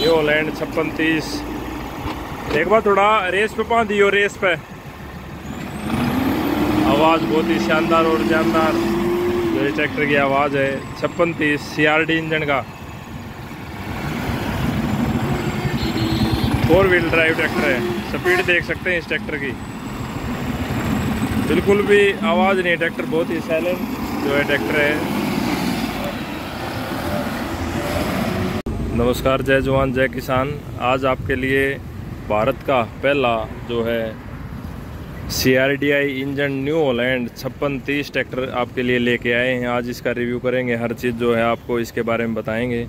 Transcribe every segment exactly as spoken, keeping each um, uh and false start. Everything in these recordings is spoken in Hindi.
न्यू हॉलैंड छप्पन तीस। एक बार थोड़ा रेस पे पा दियो, रेस पे आवाज़ बहुत ही शानदार और जानदार जो इस ट्रैक्टर की आवाज़ है। छप्पन तीस सी आर डी इंजन का फोर व्हील ड्राइव ट्रैक्टर है। स्पीड देख सकते हैं इस ट्रैक्टर की, बिल्कुल भी आवाज़ नहीं है। ट्रैक्टर बहुत ही साइलेंट जो है ट्रैक्टर है। नमस्कार, जय जवान जय किसान। आज आपके लिए भारत का पहला जो है C R D I engine new Holland छप्पन तीस ट्रैक्टर आपके लिए लेके आए हैं। आज इसका रिव्यू करेंगे, हर चीज़ जो है आपको इसके बारे में बताएंगे।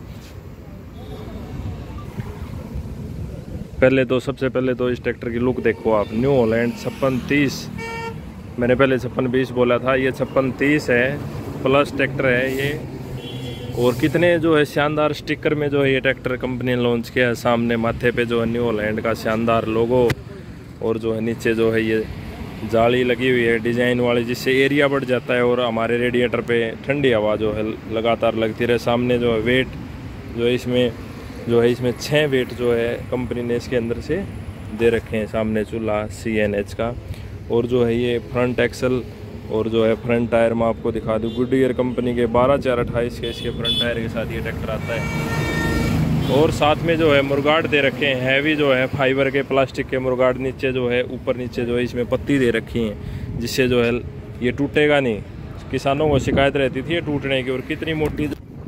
पहले तो सबसे पहले तो इस ट्रैक्टर की लुक देखो आप। न्यू हॉलैंड छप्पन तीस, मैंने पहले छप्पन बीस बोला था, ये छप्पन तीस है प्लस ट्रैक्टर है ये। और कितने जो है शानदार स्टिकर में जो है ये ट्रैक्टर कंपनी ने लॉन्च किया है। सामने माथे पे जो है न्यू हॉलैंड का शानदार लोगो, और जो है नीचे जो है ये जाली लगी हुई है डिज़ाइन वाली, जिससे एरिया बढ़ जाता है और हमारे रेडिएटर पे ठंडी हवा जो है लगातार लगती रहे। सामने जो है वेट जो है इसमें जो है इसमें छः वेट जो है कंपनी ने इसके अंदर से दे रखे हैं। सामने चूल्हा सी एन एच का, और जो है ये फ्रंट एक्सल और जो है फ्रंट टायर मैं आपको दिखा दूँ। गुडईयर कंपनी के बारह चार अट्ठाईस के इसके फ्रंट टायर के साथ ये ट्रैक्टर आता है। और साथ में जो है मुरगाड़ दे रखे हैं, हैवी जो है फाइबर के प्लास्टिक के मुरगाड़। नीचे जो है ऊपर नीचे जो है इसमें पत्ती दे रखी हैं, जिससे जो है ये टूटेगा नहीं। किसानों को शिकायत रहती थी ये टूटने की। और कितनी मोटी,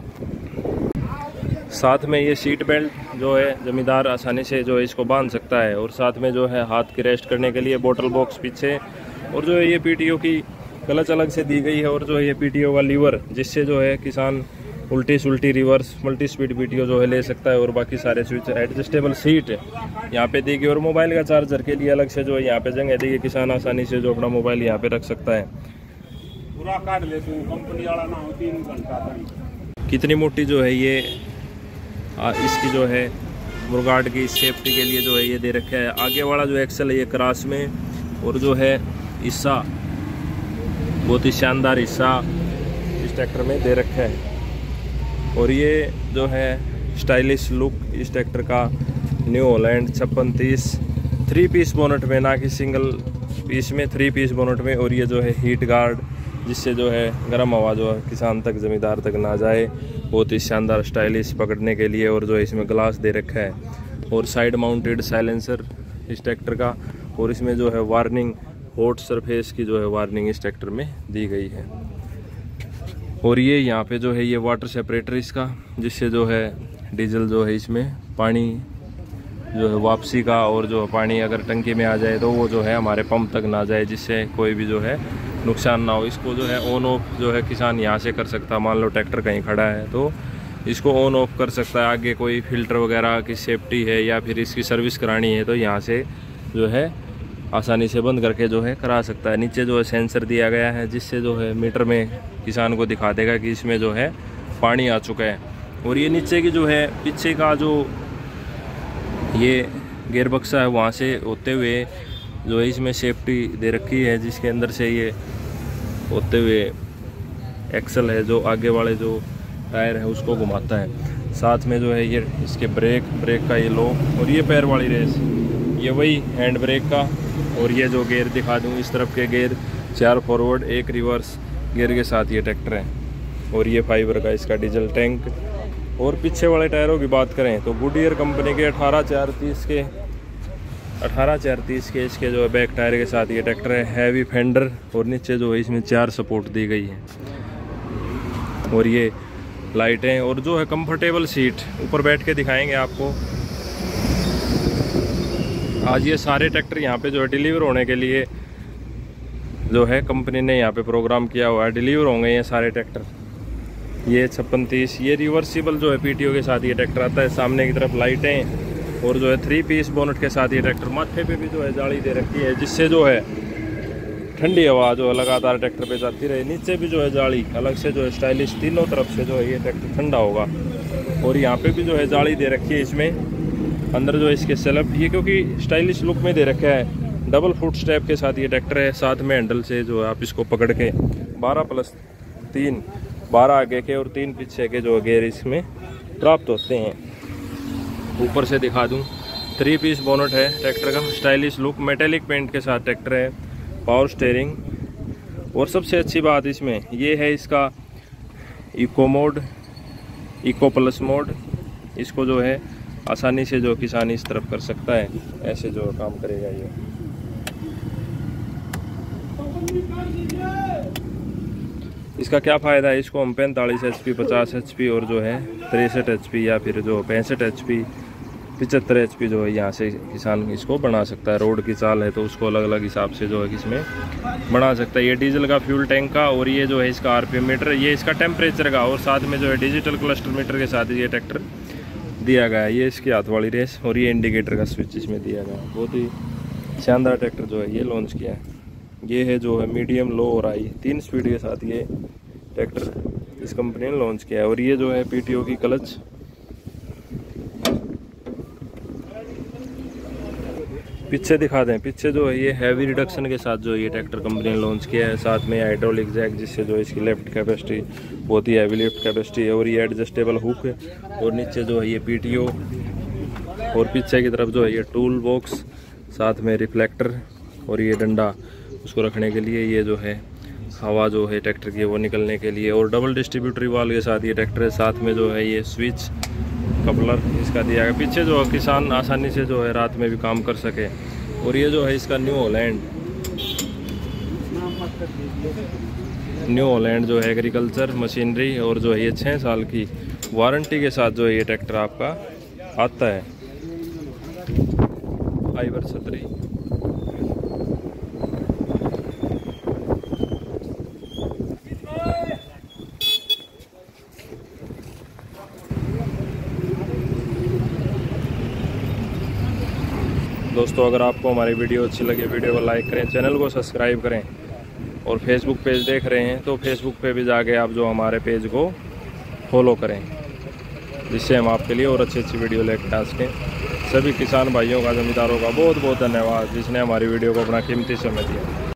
साथ में ये सीट बेल्ट जो है जमींदार आसानी से जो है इसको बांध सकता है। और साथ में जो है हाथ की रेस्ट करने के लिए बोतल बॉक्स पीछे, और जो है ये पी टी ओ की क्लच अलग से दी गई है। और जो है ये पी टी ओ का लीवर, जिससे जो है किसान उल्टी सुल्टी reverse multi speed P T O जो है ले सकता है। और बाकी सारे स्विच, एडजस्टेबल सीट यहाँ पे दी गई। और मोबाइल का चार्जर के लिए अलग से जो है यहाँ पे जगह दी गई। किसान आसानी से जो अपना मोबाइल यहाँ पे रख सकता है। पूरा काट ले तू, कंपनी वाला ना हो, तीन घंटा। कितनी मोटी जो है ये आ, इसकी जो है मुरगाड़ की सेफ्टी के लिए जो है ये दे रखा है। आगे वाला जो एक्सल है ये क्रास में, और जो है हिस्सा बहुत ही शानदार हिस्सा इस ट्रैक्टर में दे रखा है। और ये जो है स्टाइलिश लुक इस ट्रैक्टर का न्यू हॉलैंड छप्पन तीस, थ्री पीस बोनट में, ना कि सिंगल पीस में, थ्री पीस बोनट में। और ये जो है हीट गार्ड, जिससे जो है गर्म हवा जो है किसान तक, ज़मींदार तक ना जाए। बहुत ही शानदार स्टाइलिश पकड़ने के लिए। और जो है इसमें ग्लास दे रखा है। और साइड माउंटेड साइलेंसर इस ट्रैक्टर का। और इसमें जो है वार्निंग, हॉट सरफेस की जो है वार्निंग इस ट्रैक्टर में दी गई है। और ये यहाँ पे जो है ये वाटर सेपरेटर इसका, जिससे जो है डीजल जो है इसमें पानी जो है वापसी का, और जो पानी अगर टंकी में आ जाए तो वो जो है हमारे पंप तक ना जाए, जिससे कोई भी जो है नुकसान ना हो। इसको जो है ऑन ऑफ जो है किसान यहाँ से कर सकता है। मान लो ट्रैक्टर कहीं खड़ा है तो इसको ऑन ऑफ कर सकता है। आगे कोई फिल्टर वगैरह की सेफ्टी है या फिर इसकी सर्विस करानी है तो यहाँ से जो है आसानी से बंद करके जो है करा सकता है। नीचे जो है सेंसर दिया गया है, जिससे जो है मीटर में किसान को दिखा देगा कि इसमें जो है पानी आ चुका है। और ये नीचे की जो है पीछे का जो ये गेयर बक्सा है, वहाँ से होते हुए जो है इसमें सेफ्टी दे रखी है, जिसके अंदर से ये होते हुए एक्सल है जो आगे वाले जो टायर है उसको घुमाता है। साथ में जो है ये इसके ब्रेक ब्रेक का ये लॉक, और ये पैर वाली रेस, ये वही हैंड ब्रेक का। और ये जो गेयर दिखा दूँ, इस तरफ के गेयर चार फॉरवर्ड एक रिवर्स गियर के साथ ये ट्रैक्टर है। और ये फाइबर का इसका डीजल टैंक। और पीछे वाले टायरों की बात करें तो गुडईयर कंपनी के अठारह चार तीस के अठारह चार तीस के इसके जो है बैक टायर के साथ ये ट्रैक्टर है। हैवी फेंडर, और नीचे जो है इसमें चार सपोर्ट दी गई है। और ये लाइटें, और जो है कंफर्टेबल सीट, ऊपर बैठ के दिखाएंगे आपको। आज ये सारे ट्रैक्टर यहाँ पे जो है डिलीवर होने के लिए जो है कंपनी ने यहाँ पे प्रोग्राम किया हुआ है। डिलीवर होंगे ये सारे ट्रैक्टर। ये छप्पन तीस, ये रिवर्सिबल जो है पीटीओ के साथ ये ट्रैक्टर आता है। सामने की तरफ लाइटें, और जो है थ्री पीस बोनट के साथ ये ट्रैक्टर। माथे पे भी जो है जाली दे रखी है, जिससे जो है ठंडी हवा जो है लगातार ट्रैक्टर पे जाती रहे। नीचे भी जो है जाली अलग से जो है स्टाइलिश, तीनों तरफ से जो है ये ट्रैक्टर ठंडा होगा। और यहाँ पे भी जो है जाली दे रखी है इसमें अंदर जो है इसके सेलअप, ये क्योंकि स्टाइलिश लुक में दे रखा है। डबल फुट स्टेप के साथ ये ट्रैक्टर है। साथ में हैंडल से जो है आप इसको पकड़ के बारह प्लस तीन बारह आगे के और तीन पीछे के जो गेयर इसमें प्राप्त होते हैं। ऊपर से दिखा दूं, थ्री पीस बोनट है ट्रैक्टर का, स्टाइलिश लुक, मेटेलिक पेंट के साथ ट्रैक्टर है, पावर स्टीयरिंग। और सबसे अच्छी बात इसमें ये है इसका eco mode, eco plus mode. इसको जो है आसानी से जो किसान इस तरफ कर सकता है, ऐसे जो काम करेगा ये। इसका क्या फ़ायदा है, इसको हम पैंतालीस एच पी, पचास एच पी और जो है तिरसठ एच पी या फिर जो पैंसठ एच पी, पिचहत्तर एच पी जो है यहाँ से किसान इसको बना सकता है। रोड की चाल है तो उसको अलग अलग हिसाब से जो है इसमें बना सकता है। ये डीजल का फ्यूल टैंक का, और ये जो है इसका आरपीएम मीटर, ये इसका टेम्परेचर का, और साथ में जो है डिजिटल क्लस्टर मीटर के साथ ये ट्रैक्टर दिया गया है। ये इसकी हाथ वाली रेस और ये इंडिकेटर का स्विच इसमें दिया गया है। बहुत ही शानदार ट्रैक्टर जो है ये लॉन्च किया है। ये है जो है मीडियम, लो और हाई तीन स्पीड के साथ ये ट्रैक्टर इस कंपनी ने लॉन्च किया है। और ये जो है पीटीओ की क्लच, पीछे दिखा दें, पीछे जो है ये हैवी रिडक्शन के साथ जो ये ट्रैक्टर कंपनी ने लॉन्च किया है। साथ में हाइड्रोलिक जैक, जिससे जो इसकी लेफ्ट कैपेसिटी बहुत ही हैवी लिफ्ट कैपेसिटी है। और ये एडजस्टेबल हुक है, और नीचे जो है ये पीटीओ, और पीछे की तरफ जो है ये टूल बॉक्स, साथ में रिफ्लेक्टर और ये डंडा उसको रखने के लिए, ये जो है हवा जो है ट्रैक्टर की वो निकलने के लिए। और डबल डिस्ट्रीब्यूटरी वाल के साथ ये ट्रैक्टर है। साथ में जो है ये स्विच कपलर इसका दिया गया, पीछे जो है किसान आसानी से जो है रात में भी काम कर सके। और ये जो है इसका न्यू हॉलैंड, न्यू हॉलैंड जो है एग्रीकल्चर मशीनरी, और जो है ये छः साल की वारंटी के साथ जो है ये ट्रैक्टर आपका आता है। फाइबर छतरी, दोस्तों अगर आपको हमारी वीडियो अच्छी लगे, वीडियो को लाइक करें, चैनल को सब्सक्राइब करें। और फेसबुक पेज देख रहे हैं तो फेसबुक पे भी जाके आप जो हमारे पेज को फॉलो करें, जिससे हम आपके लिए और अच्छी अच्छी वीडियो लेकर आ सकें। सभी किसान भाइयों का, जमींदारों का बहुत बहुत धन्यवाद, जिसने हमारी वीडियो को अपना कीमती समय दिया।